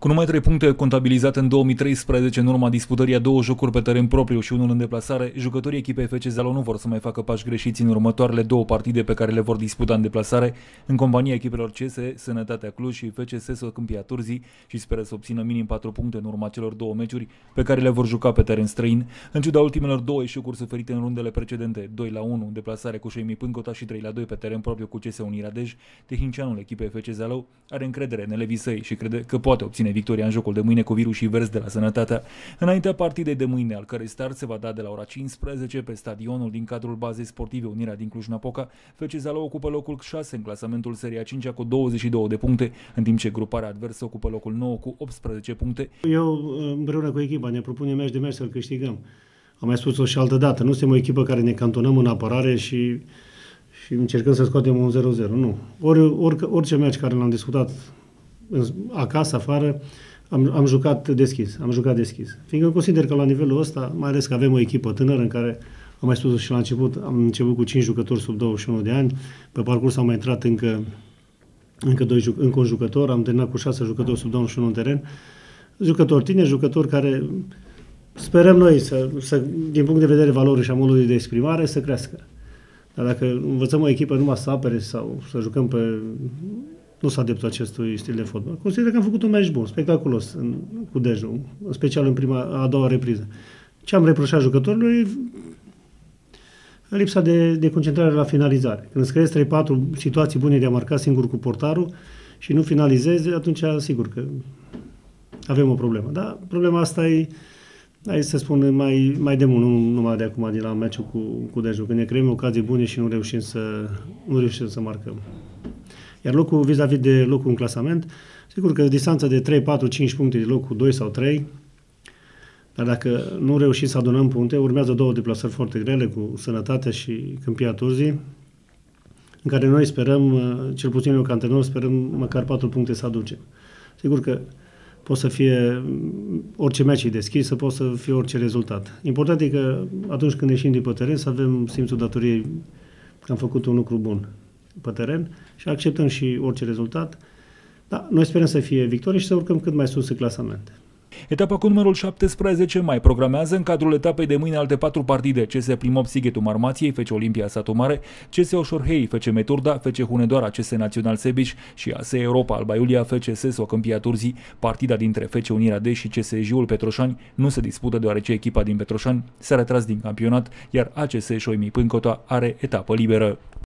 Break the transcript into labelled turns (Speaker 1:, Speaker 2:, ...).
Speaker 1: Cu numai 3 puncte contabilizate în 2013 în urma disputării a 2 jocuri pe teren propriu și unul în deplasare, jucătorii echipei FC Zalău nu vor să mai facă pași greșiți în următoarele 2 partide pe care le vor disputa în deplasare, în compania echipelor CS, Sănătatea Cluj și FCS Câmpia Turzii, și speră să obțină minim 4 puncte în urma celor 2 meciuri pe care le vor juca pe teren străin, în ciuda ultimelor 2 eșecuri suferite în rundele precedente, 2-1 în deplasare cu Șoimi Pâncota și 3-2 pe teren propriu cu CS Unirea Dej. Tehnicianul echipei FC Zalău are încredere în elevii săi și crede că poate obține victoria în jocul de mâine cu Virus și Verzi de la Sănătatea, înaintea partidei de mâine, al cărei start se va da de la ora 15 pe stadionul din cadrul bazei sportive Unirea din Cluj-Napoca. FC Zalău ocupă locul 6 în clasamentul seria 5 cu 22 de puncte, în timp ce gruparea adversă ocupă locul 9 cu 18 puncte.
Speaker 2: Eu, împreună cu echipa, ne propunem meci de meci să-l câștigăm. Am mai spus-o și altă dată, nu suntem o echipă care ne cantonăm în apărare și încercăm să scoatem un 0-0, nu. Orice meci care l-am discutat acasă, afară, am jucat deschis. Fiindcă consider că la nivelul ăsta, mai ales că avem o echipă tânără în care, am mai spus și la început, am început cu 5 jucători sub 21 de ani, pe parcurs am mai intrat încă un jucător, am terminat cu 6 jucători sub 21 în teren, jucători tineri, jucători care sperăm noi să din punct de vedere valorii și a modului de exprimare, să crească. Dar dacă învățăm o echipă numai să apere sau să jucăm nu s-a adeptul acestui stil de fotbal. Consider că am făcut un meci bun, spectaculos cu Dejul, în special în a doua repriză. Ce am reproșat jucătorilor? Lipsa de concentrare la finalizare. Când îți creezi 3-4 situații bune de a marca singur cu portarul și nu finalizezi, atunci sigur că avem o problemă. Dar problema asta e, hai să spun, mai de mult, nu numai de acum, de la meciul cu Dejul, când ne creăm ocazii bune și nu reușim să marcăm. Iar locul vis-a-vis de locul în clasament, sigur că distanța de 3, 4, 5 puncte de locul 2 sau 3, dar dacă nu reușim să adunăm puncte, urmează 2 deplasări foarte grele cu Sănătatea și Câmpia Turzii, în care noi sperăm, cel puțin eu ca antrenor, sperăm măcar 4 puncte să aducem. Sigur că pot să fie orice meci deschis, să pot să fie orice rezultat. Important e că atunci când ieșim de pe teren să avem simțul datoriei că am făcut un lucru bun pe teren și acceptăm și orice rezultat. Da, noi sperăm să fie victorie și să urcăm cât mai sus în clasament.
Speaker 1: Etapa cu numărul 17 mai programează în cadrul etapei de mâine alte 4 partide: CS Primop Sighetul Marmației, FC Olimpia Satu Mare, CS Oșorhei, FC Meturda, FC Hunedoara, CS Național Sebiș și AS Europa Alba Iulia, FCS Câmpia Turzii. Partida dintre FC Unirea Dej și CS Jiul Petroșani nu se dispută deoarece echipa din Petroșani s-a retras din campionat, iar ACS Șoimi Pâncota are etapă liberă.